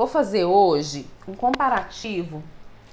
vou fazer hoje um comparativo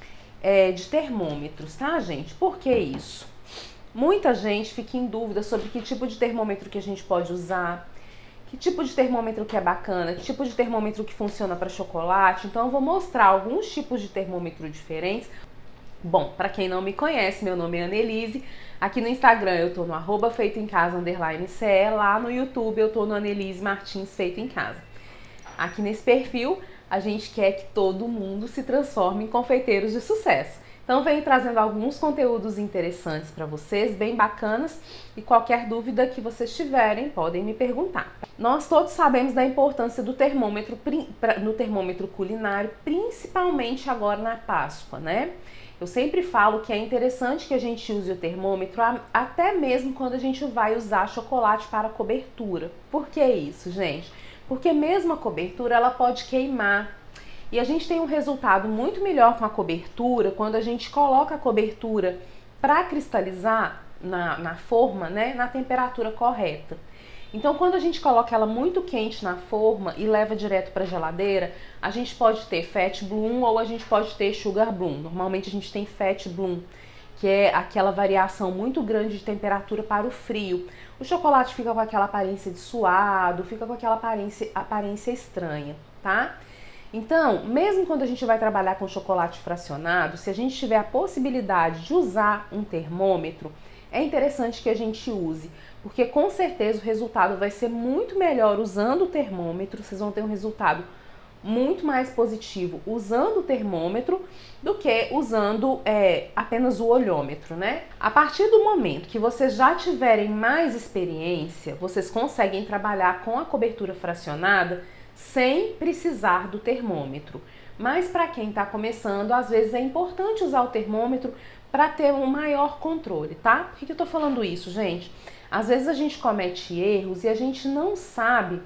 de termômetros, tá, gente? Por que isso? Muita gente fica em dúvida sobre que tipo de termômetro que a gente pode usar, que tipo de termômetro que é bacana, que tipo de termômetro que funciona para chocolate. Então eu vou mostrar alguns tipos de termômetro diferentes. Bom, para quem não me conhece, meu nome é Annelise. Aqui no Instagram eu tô no @feitoemcasa_ce, lá no YouTube eu tô no Annelise Martins Feito em Casa. Aqui nesse perfil a gente quer que todo mundo se transforme em confeiteiros de sucesso. Então venho trazendo alguns conteúdos interessantes para vocês, bem bacanas, e qualquer dúvida que vocês tiverem podem me perguntar. Nós todos sabemos da importância do termômetro no termômetro culinário, principalmente agora na Páscoa, né? Eu sempre falo que é interessante que a gente use o termômetro até mesmo quando a gente vai usar chocolate para cobertura. Por que isso, gente? Porque mesmo a cobertura ela pode queimar. E a gente tem um resultado muito melhor com a cobertura quando a gente coloca a cobertura para cristalizar na forma, né, na temperatura correta. Então, quando a gente coloca ela muito quente na forma e leva direto para a geladeira, a gente pode ter fat bloom ou a gente pode ter sugar bloom. Normalmente a gente tem fat bloom, que é aquela variação muito grande de temperatura para o frio. O chocolate fica com aquela aparência de suado, fica com aquela aparência estranha, tá? Então, mesmo quando a gente vai trabalhar com chocolate fracionado, se a gente tiver a possibilidade de usar um termômetro, é interessante que a gente use, porque com certeza o resultado vai ser muito melhor usando o termômetro, vocês vão ter um resultado muito mais positivo usando o termômetro do que usando apenas o olhômetro, né? A partir do momento que vocês já tiverem mais experiência, vocês conseguem trabalhar com a cobertura fracionada sem precisar do termômetro. Mas para quem está começando, às vezes é importante usar o termômetro para ter um maior controle, tá? Por que eu tô falando isso, gente? Às vezes a gente comete erros e a gente não sabe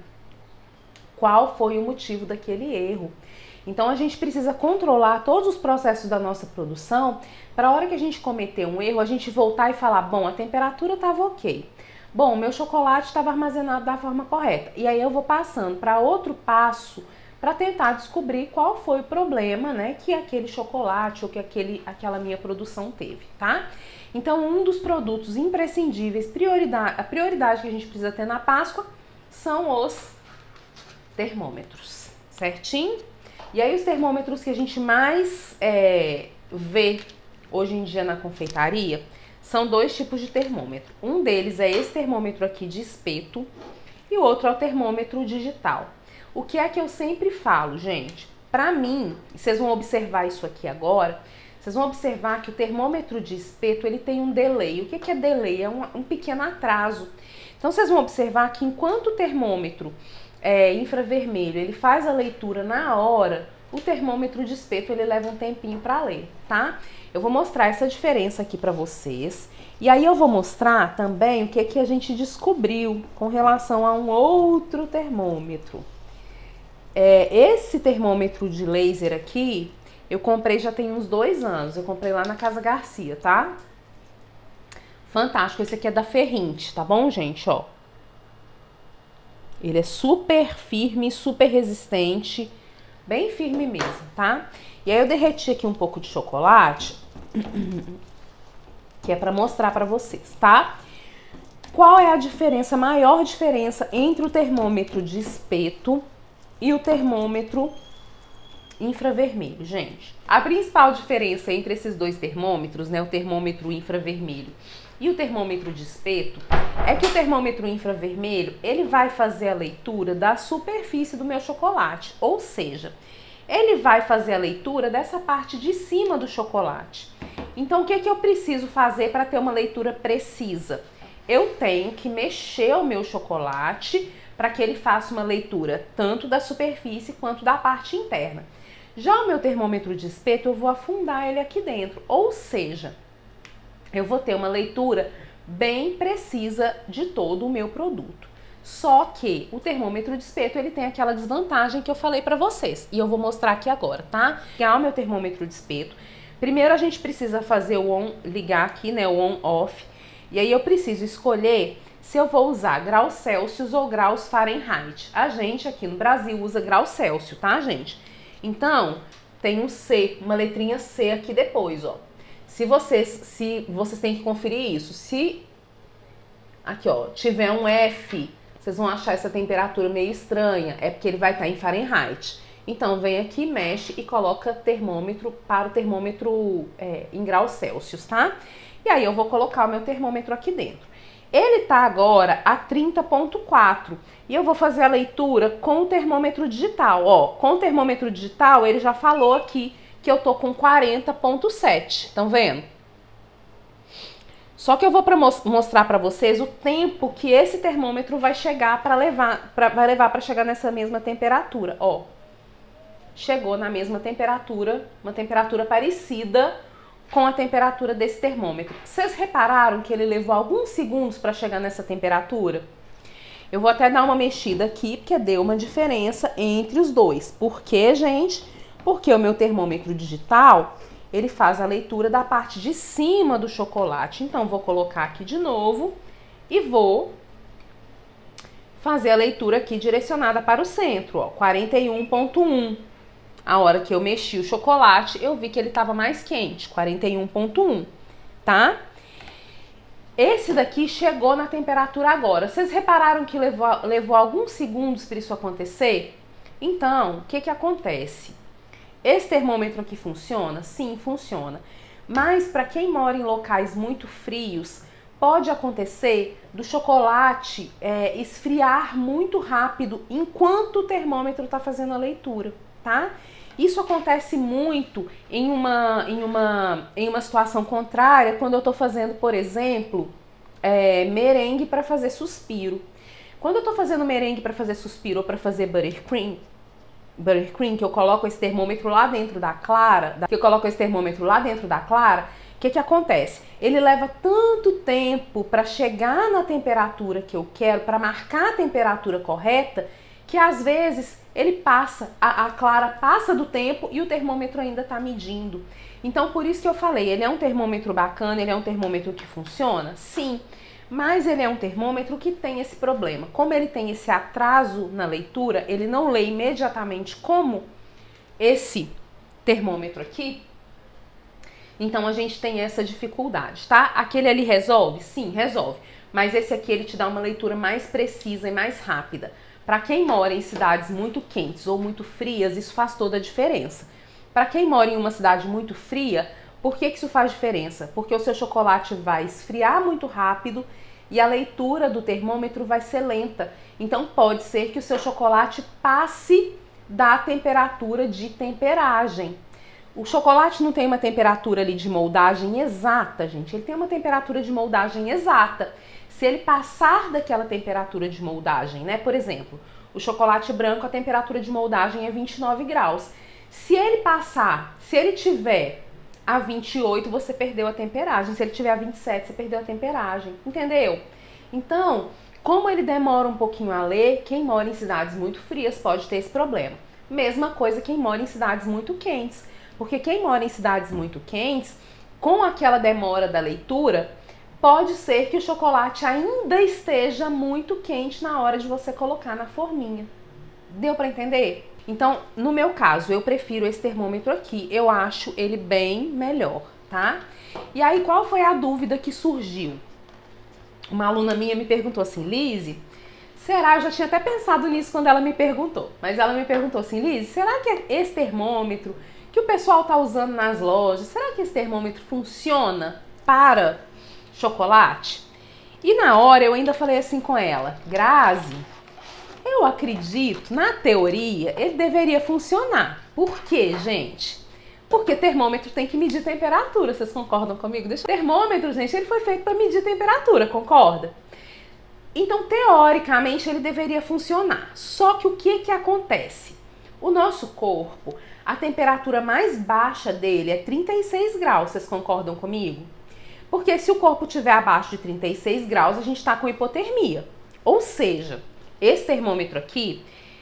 qual foi o motivo daquele erro. Então a gente precisa controlar todos os processos da nossa produção para a hora que a gente cometer um erro, a gente voltar e falar, bom, a temperatura estava ok. Bom, o meu chocolate estava armazenado da forma correta. E aí eu vou passando para outro passo para tentar descobrir qual foi o problema, né, que aquele chocolate ou que aquela minha produção teve, tá? Então, um dos produtos imprescindíveis, a prioridade que a gente precisa ter na Páscoa são os termômetros, certinho? E aí os termômetros que a gente mais vê hoje em dia na confeitaria são dois tipos de termômetro. Um deles é esse termômetro aqui de espeto e o outro é o termômetro digital. O que é que eu sempre falo, gente? Para mim, vocês vão observar isso aqui agora, vocês vão observar que o termômetro de espeto ele tem um delay. O que é delay? É um pequeno atraso. Então vocês vão observar que enquanto o termômetro infravermelho ele faz a leitura na hora, o termômetro de espeto ele leva um tempinho para ler, tá? Eu vou mostrar essa diferença aqui para vocês. E aí eu vou mostrar também o que a gente descobriu com relação a um outro termômetro. Esse termômetro de laser aqui, eu comprei já tem uns 2 anos. Eu comprei lá na Casa Garcia, tá? Fantástico. Esse aqui é da Ferrinte, tá bom, gente? Ó. Ele é super firme, super resistente. Bem firme mesmo, tá? E aí eu derreti aqui um pouco de chocolate, que é para mostrar para vocês, tá? Qual é a diferença, a maior diferença entre o termômetro de espeto e o termômetro infravermelho, gente? A principal diferença entre esses dois termômetros, né, o termômetro infravermelho e o termômetro de espeto, é que o termômetro infravermelho, ele vai fazer a leitura da superfície do meu chocolate, ou seja, ele vai fazer a leitura dessa parte de cima do chocolate. Então, o que eu preciso fazer para ter uma leitura precisa? Eu tenho que mexer o meu chocolate para que ele faça uma leitura tanto da superfície quanto da parte interna. Já o meu termômetro de espeto, eu vou afundar ele aqui dentro, ou seja, eu vou ter uma leitura bem precisa de todo o meu produto. Só que o termômetro de espeto, ele tem aquela desvantagem que eu falei para vocês. E eu vou mostrar aqui agora, tá? Ligar o meu termômetro de espeto. Primeiro a gente precisa fazer o on, ligar aqui, né, o on-off. E aí eu preciso escolher se eu vou usar graus Celsius ou graus Fahrenheit. A gente aqui no Brasil usa grau Celsius, tá, gente? Então, tem um C, uma letrinha C aqui depois, ó. Se vocês têm que conferir isso. Se aqui, ó, tiver um F, vocês vão achar essa temperatura meio estranha, é porque ele vai estar em Fahrenheit. Então, vem aqui, mexe e coloca termômetro para o termômetro em graus Celsius, tá? E aí eu vou colocar o meu termômetro aqui dentro. Ele tá agora a 30,4 e eu vou fazer a leitura com o termômetro digital. Ó, com o termômetro digital ele já falou aqui que eu tô com 40,7, estão vendo? Só que eu vou mostrar para vocês o tempo que esse termômetro vai chegar vai levar para chegar nessa mesma temperatura. Ó, chegou na mesma temperatura, uma temperatura parecida com a temperatura desse termômetro. Vocês repararam que ele levou alguns segundos para chegar nessa temperatura? Eu vou até dar uma mexida aqui, porque deu uma diferença entre os dois. Por quê, gente? Porque o meu termômetro digital, ele faz a leitura da parte de cima do chocolate. Então, vou colocar aqui de novo e vou fazer a leitura aqui direcionada para o centro, ó, 41,1. A hora que eu mexi o chocolate, eu vi que ele estava mais quente, 41,1, tá? Esse daqui chegou na temperatura agora. Vocês repararam que levou alguns segundos para isso acontecer? Então, o que que acontece? Esse termômetro aqui funciona? Sim, funciona. Mas para quem mora em locais muito frios, pode acontecer do chocolate esfriar muito rápido enquanto o termômetro está fazendo a leitura, tá? Isso acontece muito em uma situação contrária, quando eu estou fazendo, por exemplo, merengue para fazer suspiro. Quando eu estou fazendo merengue para fazer suspiro ou para fazer buttercream, que eu coloco esse termômetro lá dentro da clara, o que que acontece? Ele leva tanto tempo para chegar na temperatura que eu quero, para marcar a temperatura correta, que às vezes ele passa, a clara passa do tempo e o termômetro ainda está medindo. Então, por isso que eu falei, ele é um termômetro bacana, ele é um termômetro que funciona? Sim, mas ele é um termômetro que tem esse problema. Como ele tem esse atraso na leitura, ele não lê imediatamente como esse termômetro aqui, então a gente tem essa dificuldade, tá? Aquele ali resolve? Sim, resolve. Mas esse aqui ele te dá uma leitura mais precisa e mais rápida. Para quem mora em cidades muito quentes ou muito frias, isso faz toda a diferença. Para quem mora em uma cidade muito fria, por que isso faz diferença? Porque o seu chocolate vai esfriar muito rápido e a leitura do termômetro vai ser lenta. Então pode ser que o seu chocolate passe da temperatura de temperagem. O chocolate não tem uma temperatura ali de moldagem exata, gente. Ele tem uma temperatura de moldagem exata. Se ele passar daquela temperatura de moldagem, né? Por exemplo, o chocolate branco, a temperatura de moldagem é 29 graus. Se ele passar, se ele tiver a 28, você perdeu a temperagem. Se ele tiver a 27, você perdeu a temperagem. Entendeu? Então, como ele demora um pouquinho a ler, quem mora em cidades muito frias pode ter esse problema. Mesma coisa quem mora em cidades muito quentes. Porque quem mora em cidades muito quentes, com aquela demora da leitura, pode ser que o chocolate ainda esteja muito quente na hora de você colocar na forminha. Deu para entender? Então, no meu caso, eu prefiro esse termômetro aqui. Eu acho ele bem melhor, tá? E aí, qual foi a dúvida que surgiu? Uma aluna minha me perguntou assim, Lise, será? Eu já tinha até pensado nisso quando ela me perguntou. Mas ela me perguntou assim, Lise, será que esse termômetro que o pessoal tá usando nas lojas, será que esse termômetro funciona para chocolate? E na hora eu ainda falei assim com ela, Grazi, eu acredito, na teoria, ele deveria funcionar. Por quê, gente? Porque termômetro tem que medir temperatura, vocês concordam comigo? Termômetro, gente, ele foi feito para medir temperatura, concorda? Então, teoricamente, ele deveria funcionar. Só que o que que acontece? O nosso corpo, a temperatura mais baixa dele é 36 graus, vocês concordam comigo? Porque se o corpo estiver abaixo de 36 graus, a gente está com hipotermia. Ou seja, esse termômetro aqui,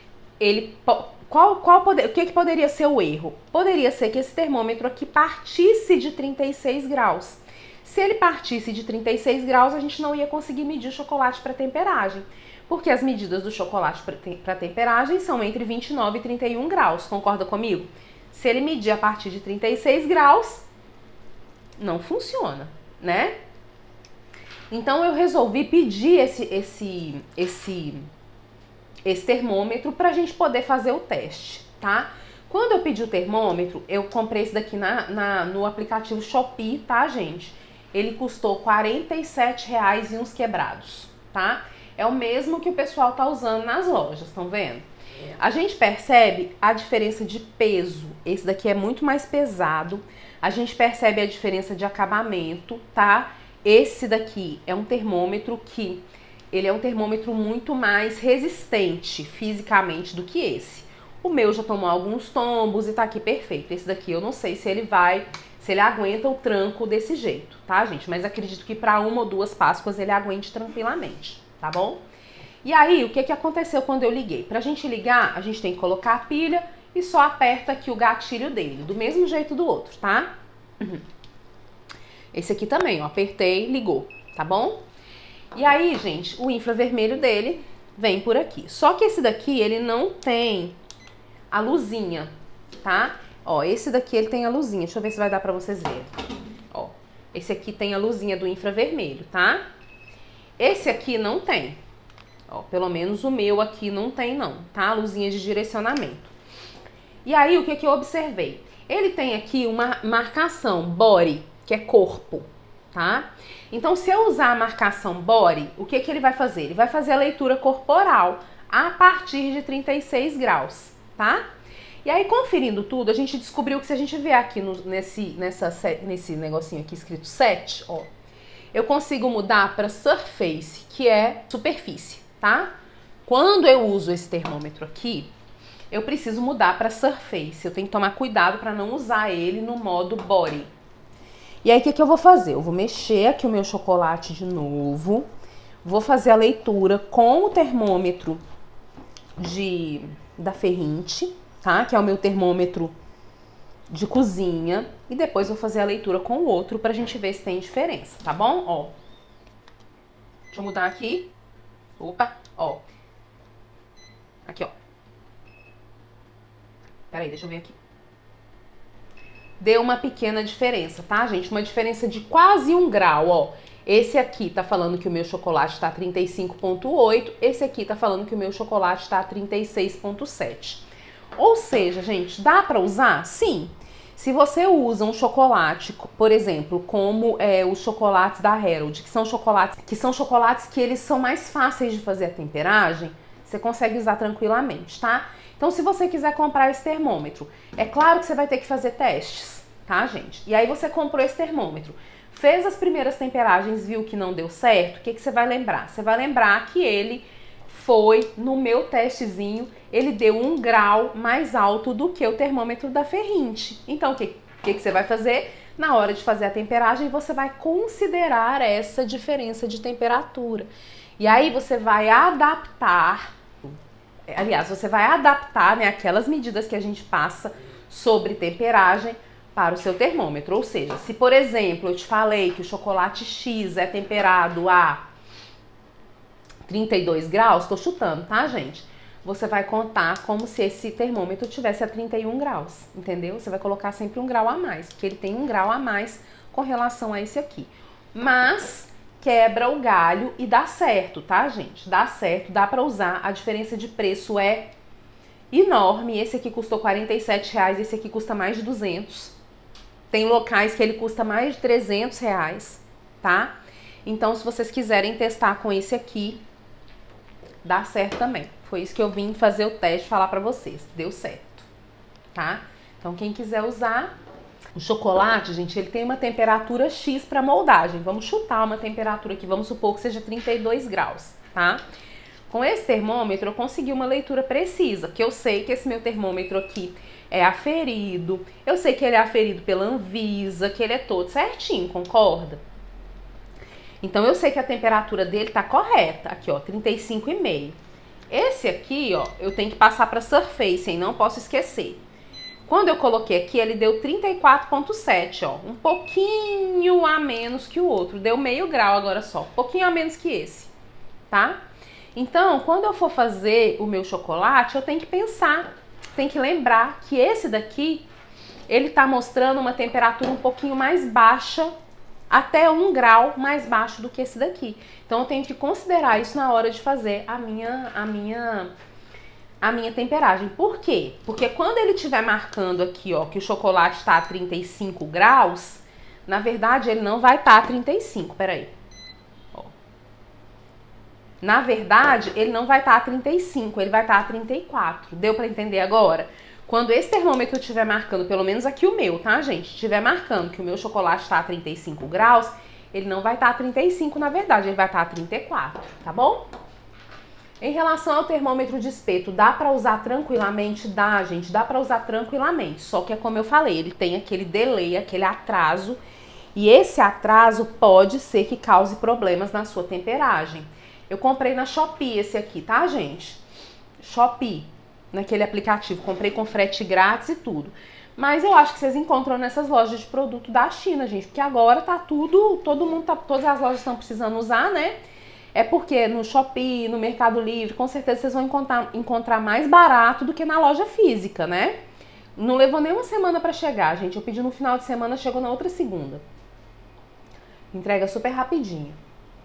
o que poderia ser o erro? Poderia ser que esse termômetro aqui partisse de 36 graus. Se ele partisse de 36 graus, a gente não ia conseguir medir o chocolate para temperagem. Porque as medidas do chocolate para temperagem são entre 29 e 31 graus, concorda comigo? Se ele medir a partir de 36 graus, não funciona, né? Então eu resolvi pedir esse termômetro para a gente poder fazer o teste, tá? Quando eu pedi o termômetro, eu comprei esse daqui no aplicativo Shopee, tá, gente? Ele custou R$47 e uns quebrados, tá? É o mesmo que o pessoal tá usando nas lojas, estão vendo? A gente percebe a diferença de peso. Esse daqui é muito mais pesado. A gente percebe a diferença de acabamento, tá? Esse daqui é um termômetro que ele é um termômetro muito mais resistente fisicamente do que esse. O meu já tomou alguns tombos e tá aqui perfeito. Esse daqui eu não sei se ele aguenta o tranco desse jeito, tá, gente? Mas acredito que para 1 ou 2 Páscoas ele aguente tranquilamente, tá bom? E aí, o que aconteceu quando eu liguei? Pra gente ligar, a gente tem que colocar a pilha e só aperta aqui o gatilho dele, do mesmo jeito do outro, tá? Esse aqui também, ó, apertei, ligou, tá bom? E aí, gente, o infravermelho dele vem por aqui. Só que esse daqui, ele não tem a luzinha, tá? Ó, esse daqui ele tem a luzinha. Deixa eu ver se vai dar pra vocês verem. Ó, esse aqui tem a luzinha do infravermelho, tá? Esse aqui não tem. Ó, pelo menos o meu aqui não tem não, tá? A luzinha de direcionamento. E aí, o que eu observei? Ele tem aqui uma marcação body, que é corpo, tá? Então, se eu usar a marcação body, o que ele vai fazer? Ele vai fazer a leitura corporal a partir de 36 graus, tá? E aí, conferindo tudo, a gente descobriu que se a gente vier aqui nesse negocinho aqui escrito set, ó, eu consigo mudar para surface, que é superfície, tá? Quando eu uso esse termômetro aqui, eu preciso mudar para surface. Eu tenho que tomar cuidado para não usar ele no modo body. E aí, o que eu vou fazer? Eu vou mexer aqui o meu chocolate de novo. Vou fazer a leitura com o termômetro da Ferrinte, tá? Que é o meu termômetro de cozinha. E depois vou fazer a leitura com o outro pra gente ver se tem diferença, tá bom? Ó. Deixa eu mudar aqui. Opa, ó. Aqui, ó. Peraí, deixa eu ver aqui. Deu uma pequena diferença, tá, gente? Uma diferença de quase 1 grau, ó. Esse aqui tá falando que o meu chocolate tá 35,8. Esse aqui tá falando que o meu chocolate tá 36,7. Ou seja, gente, dá pra usar? Sim. Se você usa um chocolate, por exemplo, como os chocolates da Harold, que são chocolates que eles são mais fáceis de fazer a temperagem, você consegue usar tranquilamente, tá? Então, se você quiser comprar esse termômetro, é claro que você vai ter que fazer testes, tá, gente? E aí você comprou esse termômetro, fez as primeiras temperagens, viu que não deu certo, o que você vai lembrar? Você vai lembrar que ele foi, no meu testezinho, ele deu 1 grau mais alto do que o termômetro da Ferrinte. Então, o que você vai fazer? Na hora de fazer a temperagem, você vai considerar essa diferença de temperatura. E aí você vai adaptar, né, aquelas medidas que a gente passa sobre temperagem para o seu termômetro. Ou seja, se por exemplo eu te falei que o chocolate X é temperado a 32 graus, tô chutando, tá, gente? Você vai contar como se esse termômetro tivesse a 31 graus, entendeu? Você vai colocar sempre 1 grau a mais, porque ele tem 1 grau a mais com relação a esse aqui. Mas quebra o galho e dá certo, tá, gente? Dá certo, dá pra usar. A diferença de preço é enorme. Esse aqui custou R$47, esse aqui custa mais de 200. Tem locais que ele custa mais de R$300, tá? Então, se vocês quiserem testar com esse aqui, dá certo também. Foi isso que eu vim fazer o teste, falar pra vocês. Deu certo, tá? Então, quem quiser usar... O chocolate, gente, ele tem uma temperatura X para moldagem. Vamos chutar uma temperatura aqui, vamos supor que seja 32 graus, tá? Com esse termômetro eu consegui uma leitura precisa, porque eu sei que esse meu termômetro aqui é aferido, eu sei que ele é aferido pela Anvisa, que ele é todo certinho, concorda? Então eu sei que a temperatura dele tá correta, aqui ó, 35,5. Esse aqui, ó, eu tenho que passar para surface, hein? Não posso esquecer. Quando eu coloquei aqui, ele deu 34,7, ó. Um pouquinho a menos que o outro. Deu meio grau agora só. Um pouquinho a menos que esse, tá? Então, quando eu for fazer o meu chocolate, eu tenho que pensar, tenho que lembrar que esse daqui, ele tá mostrando uma temperatura um pouquinho mais baixa, até 1 grau mais baixo do que esse daqui. Então, eu tenho que considerar isso na hora de fazer a minha temperagem. Por quê? Porque quando ele estiver marcando aqui, ó, que o chocolate está a 35 graus, na verdade, ele não vai estar a 35, peraí. Ó. Na verdade, ele não vai estar a 35, ele vai estar a 34. Deu para entender agora? Quando esse termômetro estiver marcando, pelo menos aqui o meu, tá, gente? Estiver marcando que o meu chocolate está a 35 graus, ele não vai estar a 35, na verdade, ele vai estar a 34, tá bom? Em relação ao termômetro de espeto, dá para usar tranquilamente? Dá, gente, dá para usar tranquilamente. Só que é como eu falei, ele tem aquele delay, aquele atraso. E esse atraso pode ser que cause problemas na sua temperagem. Eu comprei na Shopee esse aqui, tá, gente? Shopee, naquele aplicativo. Comprei com frete grátis e tudo. Mas eu acho que vocês encontram nessas lojas de produto da China, gente. Porque agora tá tudo, todas as lojas estão precisando usar, né? É porque no Shopee, no Mercado Livre, com certeza vocês vão encontrar mais barato do que na loja física, né? Não levou nem uma semana pra chegar, gente. Eu pedi no final de semana, chegou na outra segunda. Entrega super rapidinho.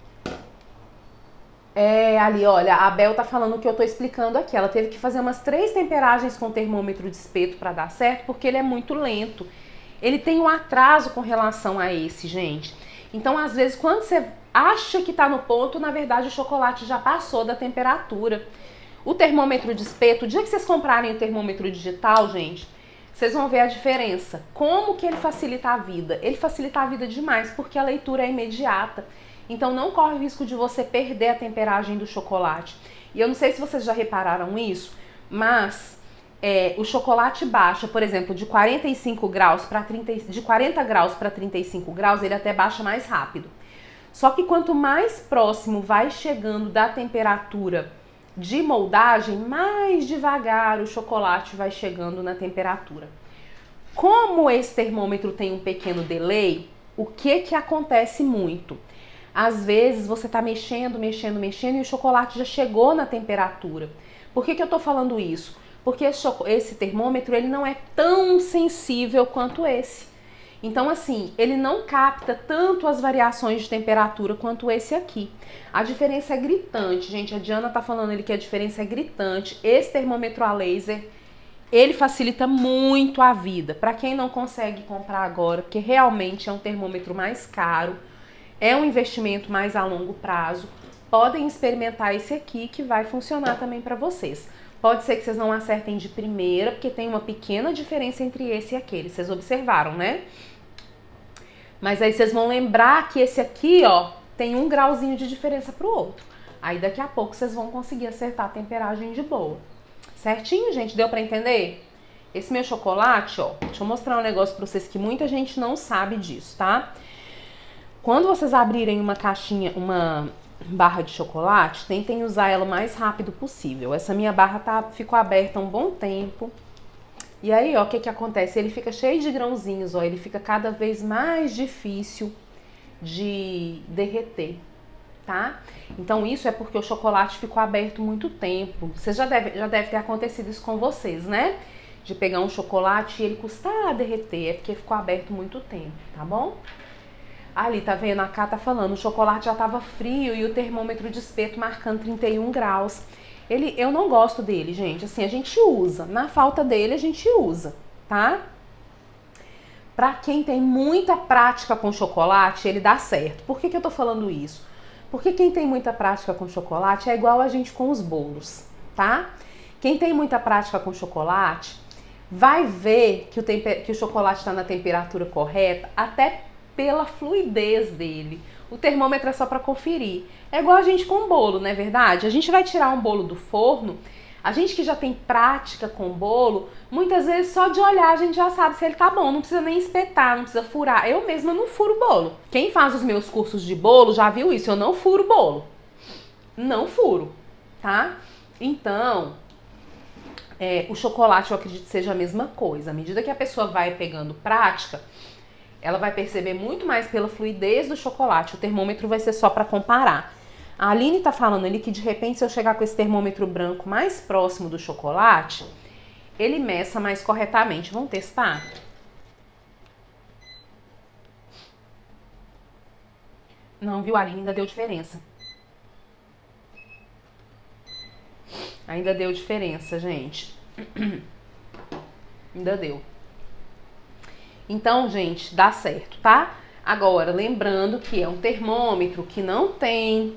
Ali, olha, a Bel tá falando o que eu tô explicando aqui. Ela teve que fazer umas 3 temperagens com termômetro de espeto pra dar certo, porque ele é muito lento. Ele tem um atraso com relação a esse, gente. Então, às vezes, quando você acha que tá no ponto, na verdade o chocolate já passou da temperatura. O termômetro de espeto, o dia que vocês comprarem o termômetro digital, gente, vocês vão ver a diferença. Como que ele facilita a vida? Ele facilita a vida demais, porque a leitura é imediata. Então não corre o risco de você perder a temperagem do chocolate. E eu não sei se vocês já repararam isso, mas o chocolate baixa, por exemplo, de 45 graus para de 40 graus para 35 graus, ele até baixa mais rápido. Só que quanto mais próximo vai chegando da temperatura de moldagem, mais devagar o chocolate vai chegando na temperatura. Como esse termômetro tem um pequeno delay, o que acontece muito? Às vezes você está mexendo e o chocolate já chegou na temperatura. Por que eu estou falando isso? Porque esse termômetro ele não é tão sensível quanto esse. Então, assim, ele não capta tanto as variações de temperatura quanto esse aqui. A diferença é gritante, gente. A Diana tá falando ali que a diferença é gritante. Esse termômetro a laser, ele facilita muito a vida. Para quem não consegue comprar agora, porque realmente é um termômetro mais caro, é um investimento mais a longo prazo, podem experimentar esse aqui que vai funcionar também para vocês. Pode ser que vocês não acertem de primeira, porque tem uma pequena diferença entre esse e aquele. Vocês observaram, né? Mas aí vocês vão lembrar que esse aqui, ó, tem 1 grauzinho de diferença pro outro. Aí daqui a pouco vocês vão conseguir acertar a temperagem de boa. Certinho, gente? Deu pra entender? Esse meu chocolate, ó, deixa eu mostrar um negócio pra vocês que muita gente não sabe disso, tá? Quando vocês abrirem uma caixinha, uma barra de chocolate, tentem usar ela o mais rápido possível. Essa minha barra ficou aberta há um bom tempo. E aí, ó, o que acontece? Ele fica cheio de grãozinhos, ó, ele fica cada vez mais difícil de derreter, tá? Então isso é porque o chocolate ficou aberto muito tempo. Vocês já deve ter acontecido isso com vocês, né? De pegar um chocolate e ele custar a derreter, é porque ficou aberto muito tempo, tá bom? Ali, tá vendo? A Cá tá falando, o chocolate já tava frio e o termômetro de espeto marcando 31 graus. Eu não gosto dele, gente. Assim, a gente usa. Na falta dele, a gente usa, tá? Pra quem tem muita prática com chocolate, ele dá certo. Por que eu tô falando isso? Porque quem tem muita prática com chocolate é igual a gente com os bolos, tá? Quem tem muita prática com chocolate vai ver que o chocolate está na temperatura correta até pela fluidez dele. O termômetro é só para conferir. É igual a gente com bolo, não é verdade? A gente vai tirar um bolo do forno, a gente que já tem prática com bolo, muitas vezes só de olhar a gente já sabe se ele tá bom, não precisa nem espetar, não precisa furar. Eu mesma não furo bolo. Quem faz os meus cursos de bolo já viu isso, eu não furo bolo. Não furo, tá? Então, o chocolate eu acredito que seja a mesma coisa. À medida que a pessoa vai pegando prática, ela vai perceber muito mais pela fluidez do chocolate. O termômetro vai ser só para comparar. A Aline tá falando ali que de repente se eu chegar com esse termômetro branco mais próximo do chocolate, ele meça mais corretamente. Vamos testar? Não, viu, Aline? Ainda deu diferença. Ainda deu diferença, gente. Ainda deu. Então, gente, dá certo, tá? Agora, lembrando que é um termômetro que não tem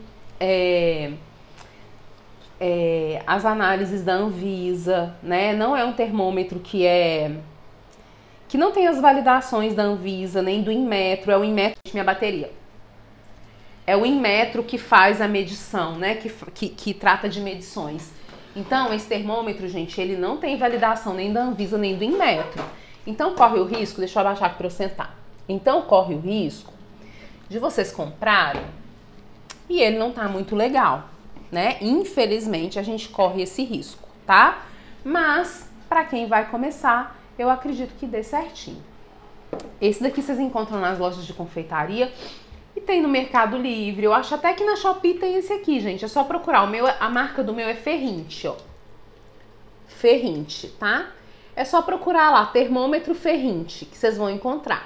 as análises da Anvisa, né? Não é um termômetro que não tem as validações da Anvisa, nem do Inmetro. É o Inmetro, minha bateria. É o Inmetro que faz a medição, né? Que trata de medições. Então, esse termômetro, gente, ele não tem validação nem da Anvisa, nem do Inmetro. Então, corre o risco, deixa eu abaixar aqui para eu sentar. Então, corre o risco de vocês comprarem e ele não tá muito legal, né? Infelizmente, a gente corre esse risco, tá? Mas, para quem vai começar, eu acredito que dê certinho. Esse daqui vocês encontram nas lojas de confeitaria e tem no Mercado Livre. Eu acho até que na Shopee tem esse aqui, gente. É só procurar. A marca do meu é Ferrinte, ó. Ferrinte, tá? É só procurar lá, termômetro Ferrinte, que vocês vão encontrar.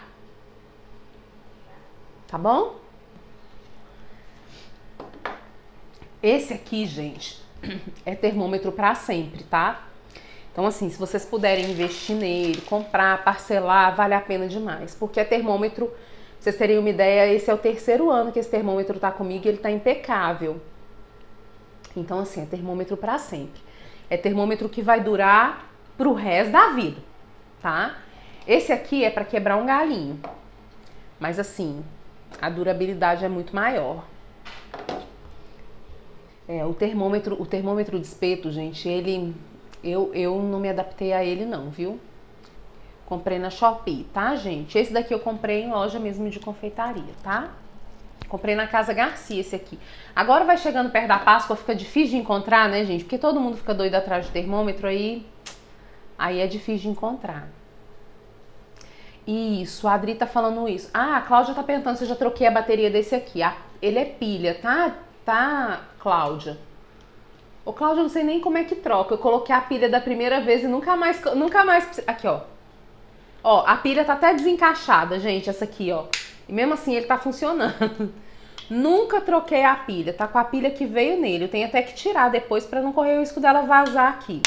Tá bom? Esse aqui, gente, é termômetro pra sempre, tá? Então, assim, se vocês puderem investir nele, comprar, parcelar, vale a pena demais. Porque é termômetro, pra vocês terem uma ideia, esse é o 3º ano que esse termômetro tá comigo e ele tá impecável. Então, assim, é termômetro pra sempre. É termômetro que vai durar pro resto da vida, tá? Esse aqui é pra quebrar um galinho. Mas, assim, a durabilidade é muito maior. O termômetro de espeto, gente, eu não me adaptei a ele não, viu? Comprei na Shopee, tá, gente? Esse daqui eu comprei em loja mesmo de confeitaria, tá? Comprei na Casa Garcia esse aqui. Agora vai chegando perto da Páscoa, fica difícil de encontrar, né, gente? Porque todo mundo fica doido atrás de termômetro, aí é difícil de encontrar. Isso, a Adri tá falando isso. Ah, a Cláudia tá perguntando se eu já troquei a bateria desse aqui. Ele é pilha, tá? Tá, Cláudia? Ô, Cláudia, eu não sei nem como é que troca. Eu coloquei a pilha da primeira vez e nunca mais... Aqui, ó. Ó, a pilha tá até desencaixada, gente, essa aqui, ó. E mesmo assim ele tá funcionando. Nunca troquei a pilha, tá com a pilha que veio nele. Eu tenho até que tirar depois pra não correr o risco dela vazar aqui.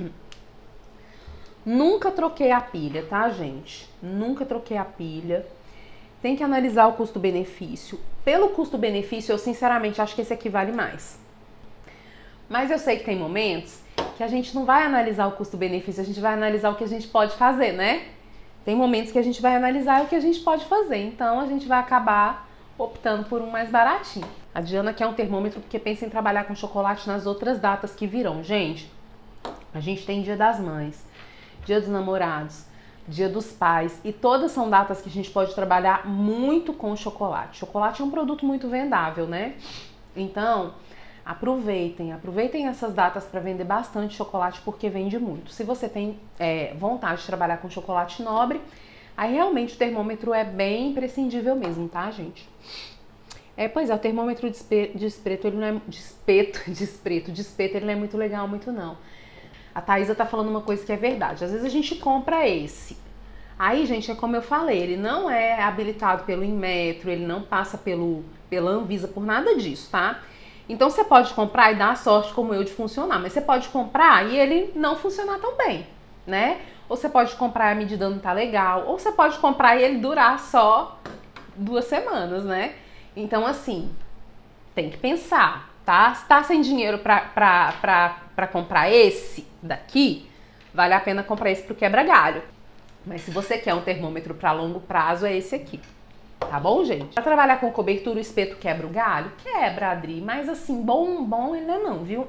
Nunca troquei a pilha, tá, gente? Nunca troquei a pilha. Tem que analisar o custo-benefício. Pelo custo-benefício, eu sinceramente acho que esse aqui vale mais. Mas eu sei que tem momentos que a gente não vai analisar o custo-benefício, a gente vai analisar o que a gente pode fazer, né? Tem momentos que a gente vai analisar o que a gente pode fazer, então a gente vai acabar optando por um mais baratinho. A Diana quer um termômetro porque pensa em trabalhar com chocolate nas outras datas que virão. Gente, a gente tem Dia das Mães, Dia dos Namorados, Dia dos Pais, e todas são datas que a gente pode trabalhar muito com chocolate. Chocolate é um produto muito vendável, né? Então, aproveitem essas datas para vender bastante chocolate, porque vende muito. Se você tem vontade de trabalhar com chocolate nobre, aí realmente o termômetro é bem imprescindível mesmo, tá, gente? Pois é, o termômetro de espeto, ele não é de espeto, ele não é muito legal, muito não. A Thaisa tá falando uma coisa que é verdade. Às vezes a gente compra esse. Aí, gente, é como eu falei, ele não é habilitado pelo Inmetro, ele não passa pela Anvisa, por nada disso, tá? Então você pode comprar e dar a sorte, como eu, de funcionar. Mas você pode comprar e ele não funcionar tão bem, né? Ou você pode comprar e a medida não tá legal. Ou você pode comprar e ele durar só 2 semanas, né? Então, assim, tem que pensar, tá? Se tá sem dinheiro pra comprar esse daqui, vale a pena comprar esse pro quebra-galho. Mas se você quer um termômetro para longo prazo, é esse aqui. Tá bom, gente? Pra trabalhar com cobertura, o espeto quebra o galho? Quebra, Adri. Mas assim, bom ele não, viu?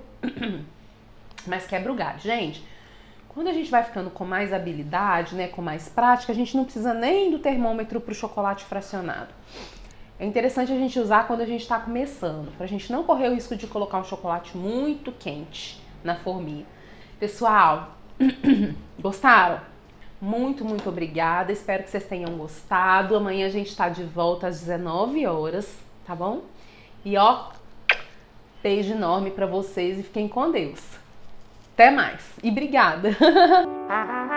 Mas quebra o galho. Gente, quando a gente vai ficando com mais habilidade, né, com mais prática, a gente não precisa nem do termômetro pro chocolate fracionado. É interessante a gente usar quando a gente tá começando, pra gente não correr o risco de colocar um chocolate muito quente na forminha. Pessoal, gostaram? Muito obrigada. Espero que vocês tenham gostado. Amanhã a gente tá de volta às 19 horas, tá bom? E ó, Beijo enorme para vocês e fiquem com Deus. Até mais e obrigada!